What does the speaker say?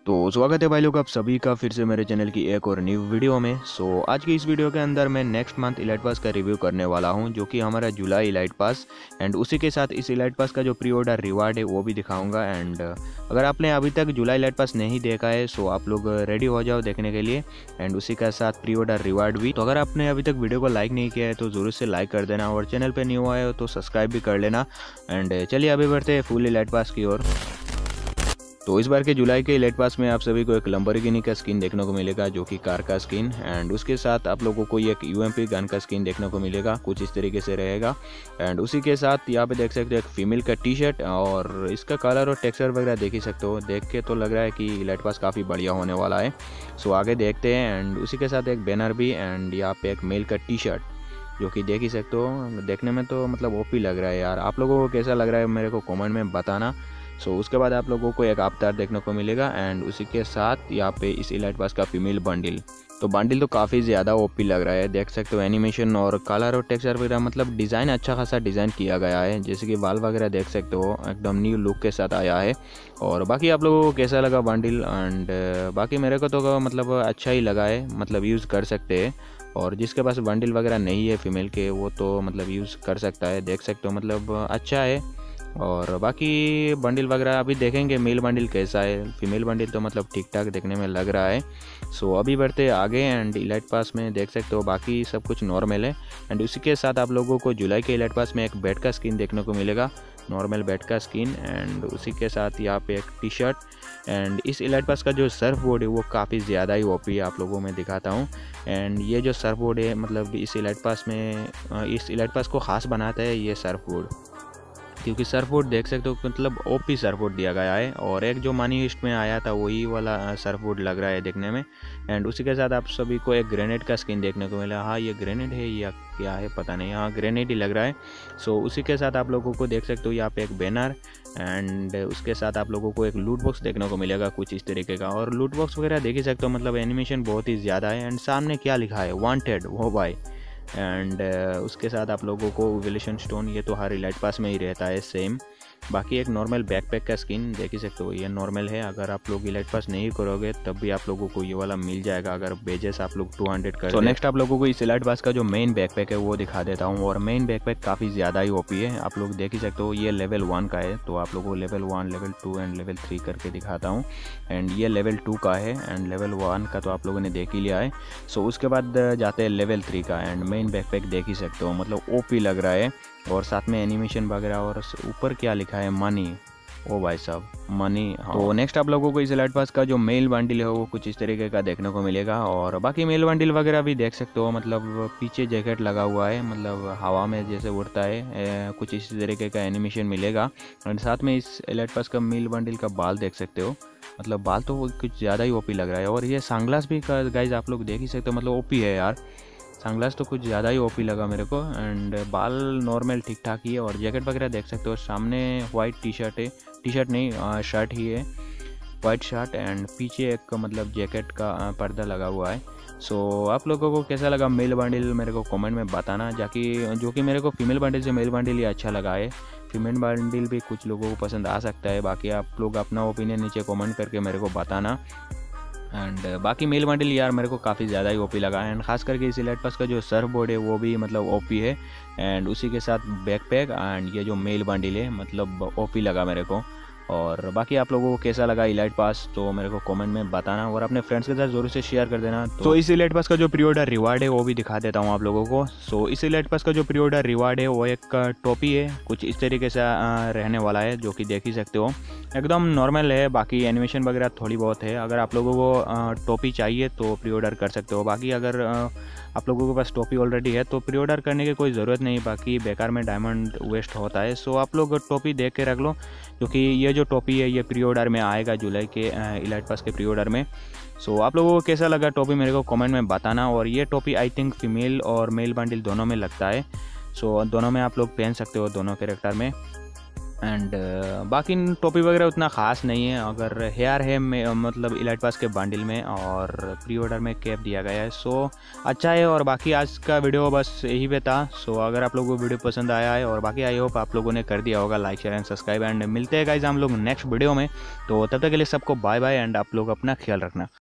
तो स्वागत है भाई लोग आप सभी का फिर से मेरे चैनल की एक और न्यू वीडियो में। आज की इस वीडियो के अंदर मैं नेक्स्ट मंथ इलाइट पास का रिव्यू करने वाला हूं, जो कि हमारा जुलाई इलाइट पास एंड उसी के साथ इस इलाइट पास का जो प्री ऑर्डर रिवार्ड है वो भी दिखाऊंगा। एंड अगर आपने अभी तक जुलाई इलाइट पास नहीं देखा है सो आप लोग रेडी हो जाओ देखने के लिए, एंड उसी के साथ प्री ऑर्डर रिवार्ड भी। तो अगर आपने अभी तक वीडियो को लाइक नहीं किया है तो ज़रूर से लाइक कर देना, और चैनल पर न्यू आए हो तो सब्सक्राइब भी कर लेना। एंड चलिए अभी बढ़ते हैं फुल इलाइट पास की ओर। तो इस बार के जुलाई के इलाइट पास में आप सभी को एक लंबोर्गिनी का स्किन देखने को मिलेगा, जो कि कार का स्किन, एंड उसके साथ आप लोगों को एक यूएमपी गन का स्किन देखने को मिलेगा, कुछ इस तरीके से रहेगा। एंड उसी के साथ यहाँ पे देख सकते हो एक फीमेल का टी शर्ट, और इसका कलर और टेक्सचर वगैरह देख ही सकते हो, देख के तो लग रहा है कि इलाइट पास काफ़ी बढ़िया होने वाला है। सो आगे देखते हैं। एंड उसी के साथ एक बैनर भी, एंड यहाँ पे एक मेल का टी शर्ट जो कि देख ही सकते हो, देखने में तो मतलब ओपी लग रहा है यार। आप लोगों को कैसा लग रहा है मेरे को कमेंट में बताना। उसके बाद आप लोगों को एक अवतार देखने को मिलेगा, एंड उसी के साथ यहाँ पे इस इलाइट पास का फीमेल बंडल। तो बंडल तो काफ़ी ज़्यादा ओपी लग रहा है, देख सकते हो एनिमेशन और कलर और टेक्सचर वगैरह, मतलब डिज़ाइन अच्छा खासा डिज़ाइन किया गया है। जैसे कि बाल वगैरह देख सकते हो एकदम न्यू लुक के साथ आया है। और बाकी आप लोगों को कैसा लगा बंडल? एंड बाकी मेरे को तो मतलब अच्छा ही लगा है, मतलब यूज़ कर सकते हैं। और जिसके पास बंडल वगैरह नहीं है फीमेल के, वो तो मतलब यूज़ कर सकता है, देख सकते हो मतलब अच्छा है। और बाकी बंडल वगैरह अभी देखेंगे मेल बंडल कैसा है, फीमेल बंडल तो मतलब ठीक ठाक देखने में लग रहा है। अभी बढ़ते आगे। एंड इलाइट पास में देख सकते हो बाकी सब कुछ नॉर्मल है। एंड उसी के साथ आप लोगों को जुलाई के इलाइट पास में एक बैट का स्किन देखने को मिलेगा, नॉर्मल बैट का स्किन, एंड उसी के साथ यहाँ पे एक टी शर्ट। एंड इस इलाइट पास का जो सर्फ बोर्ड है वो काफ़ी ज़्यादा ही ओपी है, आप लोगों में दिखाता हूँ। एंड ये जो सर्फ बोर्ड है मतलब इस इलाइट पास में, इस इलाइट पास को ख़ास बनाता है ये सर्फ बोर्ड, क्योंकि सर्फबोर्ड देख सकते हो मतलब ओपी सर्फबोर्ड दिया गया है। और एक जो मनी हिस्ट में आया था वही वाला सर्फबोर्ड लग रहा है देखने में। एंड उसी के साथ आप सभी को एक ग्रेनेड का स्किन देखने को मिला। हाँ ये ग्रेनेड है या क्या है पता नहीं, हाँ ग्रेनेड ही लग रहा है। उसी के साथ आप लोगों को देख सकते हो यहाँ पे एक बैनर, एंड उसके साथ आप लोगों को एक लूट बॉक्स देखने को मिलेगा कुछ इस तरीके का। और लूट बॉक्स वगैरह देख ही सकते हो, मतलब एनिमेशन बहुत ही ज़्यादा है। एंड सामने क्या लिखा है, वांटेड वो भाई। एंड उसके साथ आप लोगों को इवोल्यूशन स्टोन, ये तो हर इलाइट पास में ही रहता है सेम। बाकी एक नॉर्मल बैकपैक का स्किन देख ही सकते हो, ये नॉर्मल है। अगर आप लोग इलाइट पास नहीं करोगे तब भी आप लोगों को ये वाला मिल जाएगा अगर बेजेस आप लोग 200 कर। नेक्स्ट आप लोगों को इस इलाइट पास का जो मेन बैकपैक है वो दिखा देता हूँ। और मेन बैकपैक काफ़ी ज़्यादा ही ओपी है, आप लोग देख ही सकते हो। ये लेवल 1 का है, तो आप लोगों को लेवल 1, लेवल 2 एंड लेवल 3 करके दिखाता हूँ। एंड ये लेवल 2 का है, एंड लेवल 1 का तो आप लोगों ने देख ही लिया है। उसके बाद जाते हैं लेवल 3 का, एंड मेन बैकपैक देख ही सकते हो, मतलब ओपी लग रहा है। और साथ में एनिमेशन वगैरह, और ऊपर क्या लिखा है, मनी, ओ भाई साहब मनी। हाँ। तो नेक्स्ट आप लोगों को इस इलाइट पास का जो मेल बंडल है वो कुछ इस तरीके का देखने को मिलेगा। और बाकी मेल बंडल वगैरह भी देख सकते हो, मतलब पीछे जैकेट लगा हुआ है, मतलब हवा में जैसे उड़ता है, कुछ इस तरीके का एनिमेशन मिलेगा। और साथ में इस इलाइट पास का मेल बंडल का बाल देख सकते हो, मतलब बाल तो कुछ ज़्यादा ही ओपी लग रहा है। और ये सनग्लास भी गाइज आप लोग देख ही सकते हो, मतलब ओपी है यार, सनग्लास तो कुछ ज़्यादा ही ओपी लगा मेरे को। एंड बाल नॉर्मल ठीक ठाक ही है। और जैकेट वगैरह देख सकते हो, सामने वाइट टी शर्ट है, टी शर्ट नहीं शर्ट ही है, वाइट शर्ट, एंड पीछे एक मतलब जैकेट का पर्दा लगा हुआ है। आप लोगों को कैसा लगा मेल बंडल मेरे को कमेंट में बताना, जो कि मेरे को फीमेल बंडल से मेल बंडल ही अच्छा लगा है। फीमेल बंडल भी कुछ लोगों को पसंद आ सकता है, बाकी आप लोग अपना ओपिनियन नीचे कमेंट करके मेरे को बताना। एंड बाकी मेल बंडल यार मेरे को काफ़ी ज़्यादा ही ओपी लगा। एंड खास करके इस इलाइट पास का जो सर्फ बोर्ड है वो भी मतलब ओपी है। एंड उसी के साथ बैकपैक एंड ये जो मेल बंडल है मतलब ओपी लगा मेरे को। और बाकी आप लोगों को कैसा लगा इलाइट पास तो मेरे को कमेंट में बताना, और अपने फ्रेंड्स के साथ ज़रूर से शेयर कर देना। तो इस इलाइट पास का जो प्री ऑर्डर रिवार्ड है वो भी दिखा देता हूँ आप लोगों को। इस इलाइट पास का जो प्री ऑर्डर रिवार्ड है वो एक टोपी है, कुछ इस तरीके से रहने वाला है, जो कि देख ही सकते हो एकदम नॉर्मल है। बाकी एनिमेशन वगैरह थोड़ी बहुत है। अगर आप लोगों को टोपी चाहिए तो प्री ऑर्डर कर सकते हो। बाकी अगर आप लोगों के पास टोपी ऑलरेडी है तो प्री ऑर्डर करने की कोई ज़रूरत नहीं, बाकी बेकार में डायमंड वेस्ट होता है। आप लोग टोपी देख के रख लो, क्योंकि ये जो टोपी है ये प्री ऑर्डर में आएगा जुलाई के इलाइट पास के प्री ऑर्डर में। आप लोगों को कैसा लगा टोपी मेरे को कमेंट में बताना। और ये टोपी आई थिंक फीमेल और मेल बंडल दोनों में लगता है। दोनों में आप लोग पहन सकते हो, दोनों कैरेक्टर में। एंड बाकी टोपी वगैरह उतना ख़ास नहीं है। अगर हेयर है मतलब इलाइट पास के बंडल में, और प्री ऑर्डर में कैप दिया गया है, सो अच्छा है। और बाकी आज का वीडियो बस यही पे था। सो अगर आप लोगों को वीडियो पसंद आया है, और बाकी आई होप आप लोगों ने कर दिया होगा like share and subscribe. And मिलते हैं गाइस हम लोग नेक्स्ट वीडियो में। तो तब तक के लिए सबको बाय बाय, एंड आप लोग अपना ख्याल रखना।